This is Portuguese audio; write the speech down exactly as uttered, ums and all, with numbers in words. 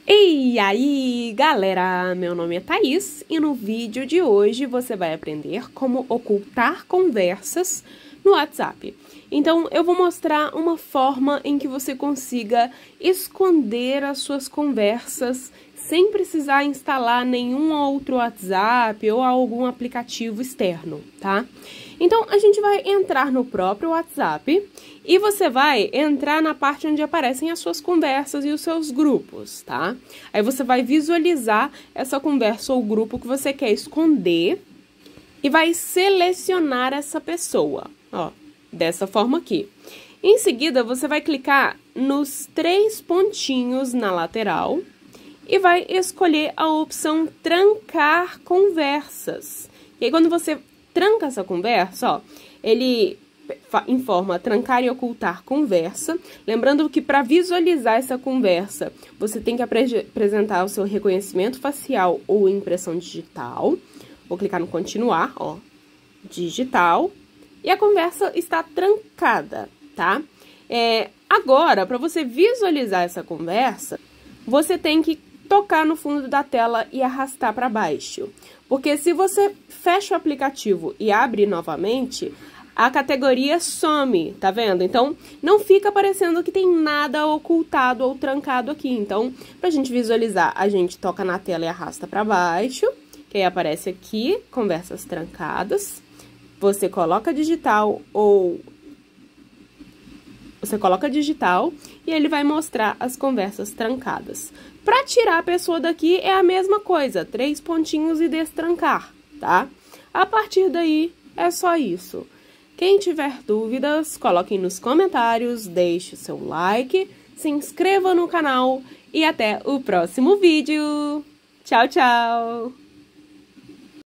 E aí, galera, meu nome é Thaís e no vídeo de hoje você vai aprender como ocultar conversas no WhatsApp. Então, eu vou mostrar uma forma em que você consiga esconder as suas conversas sem precisar instalar nenhum outro WhatsApp ou algum aplicativo externo, tá? Então, a gente vai entrar no próprio WhatsApp e você vai entrar na parte onde aparecem as suas conversas e os seus grupos, tá? Aí você vai visualizar essa conversa ou grupo que você quer esconder e vai selecionar essa pessoa, ó, dessa forma aqui. Em seguida, você vai clicar nos três pontinhos na lateral e vai escolher a opção trancar conversas. E aí, quando você tranca essa conversa, ó, ele informa trancar e ocultar conversa. Lembrando que para visualizar essa conversa, você tem que apre apresentar o seu reconhecimento facial ou impressão digital. Vou clicar no continuar, ó, digital. E a conversa está trancada, tá? É, agora, para você visualizar essa conversa, você tem que tocar no fundo da tela e arrastar para baixo. Porque se você fecha o aplicativo e abre novamente, a categoria some, tá vendo? Então, não fica aparecendo que tem nada ocultado ou trancado aqui. Então, pra gente visualizar, a gente toca na tela e arrasta para baixo, que aí aparece aqui, conversas trancadas. Você coloca digital ou... Você coloca digital e ele vai mostrar as conversas trancadas. Para tirar a pessoa daqui é a mesma coisa, três pontinhos e destrancar, tá? A partir daí é só isso. Quem tiver dúvidas, coloquem nos comentários, deixe o seu like, se inscreva no canal e até o próximo vídeo. Tchau, tchau!